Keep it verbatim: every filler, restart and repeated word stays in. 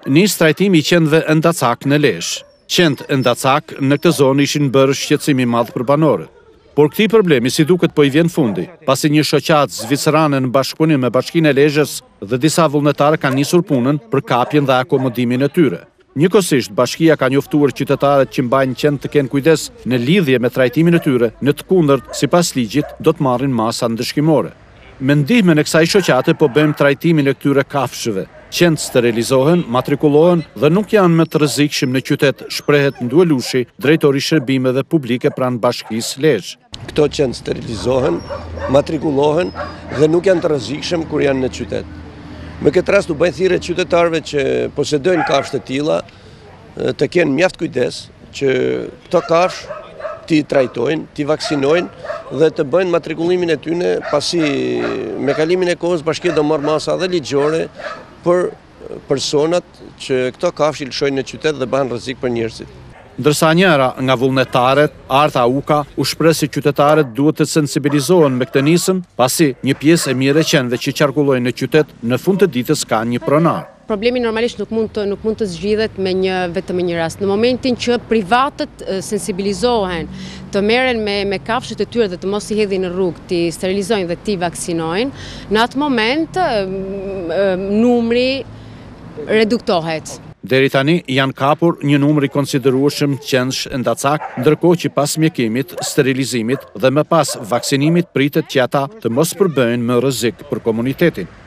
nis trajtimi i qendve Ndacak në Lezhë. Qendë Ndacak në këtë zonë ishin bërë shqetësim i madh për banorët. Por këtij problemi si duket po i vjen fundi, pasi një shoqatë zvicerane në bashkëpunim me Bashkinë e Lezhës dhe disa vullnetarë kanë nisur punën për kapjen dhe akomodimin e tyre. Njëkohësisht, bashkia ka njoftuar qytetarët që mbajnë qenë të kenë kujdes në lidhje me trajtimin e tyre, në të kundërt, sipas ligjit, do të marrin masa ndëshkimore. Me ndihmën e kësaj shoqate po bëjmë trajtimin e këtyre kafshëve. Qenë sterilizohen, matrikulohen dhe nuk janë më të rrezikshëm në qytet, shprehet Nduelushi, drejtori i shërbimeve publike pranë Bashkisë Lezhë. Këto qenë sterilizohen, matrikulohen dhe nuk janë të rrezikshëm kur janë në qytet. Me këtë rast u bëjnë thirrje qytetarëve që posedojnë kafshë të tilla të kenë mjaft kujdes që këto kafshë ti trajtojnë, ti vaksinojnë dhe të bëjnë matrikullimin e tyre, pasi me kalimin e kohës bashkia do marrë masa dhe ligjore për personat që këto kafshë i lëshojnë në qytet dhe bëhen rrezik për njerëzit. Ndërsa njëra nga vullnetaret, Arta Uka, u shpreh se qytetarët duhet të sensibilizohen me këtë nisëm, pasi një pjesë e mirë e qenëve që qarkullojnë në qytet në fund të ditës ka një pronar. Problemi normalisht nuk mund të nuk mund të zgjidhet me një vetëm një rast. Në momentin që privatët sensibilizohen, të merren me me kafshët e tyre dhe të mos i hedhin në rrugë, ti sterilizojnë dhe ti vaksinojnë, në atë moment numri reduktohet. Deri tani janë kapur një numër i konsiderueshëm qendësh Ndacak, ndërkohë që pas mjekimit, sterilizimit dhe më pas vaksinimit pritet që ata të mos përbëjnë më rrezik për komunitetin.